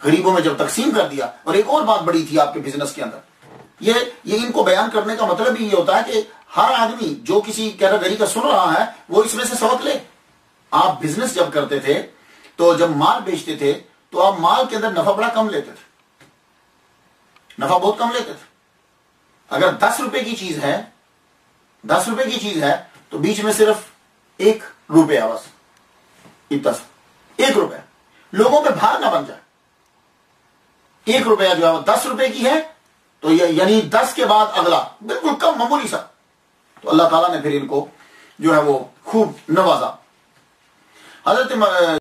गरीबों में जब तकसीम कर दिया। और एक और बात बड़ी थी आपके बिजनेस के अंदर, ये इनको बयान करने का मतलब ही ये होता है कि हर आदमी जो किसी कैटेगरी का सुन रहा है वो इसमें से सबक ले। आप बिजनेस जब करते थे तो जब माल बेचते थे तो आप माल के अंदर नफा बड़ा कम लेते थे, नफा बहुत कम लेते थे। अगर 10 रुपए की चीज है, 10 रुपए की चीज है तो बीच में सिर्फ 1 रुपया, बस इतना सा 1 रुपया, लोगों पे भार ना बन जाए। 1 रुपया जो है 10 रुपए की है तो यानी 10 के बाद अगला बिल्कुल कम, मामूली सा। तो अल्लाह ताला ने फिर इनको जो है वो खूब नवाजा। हजरत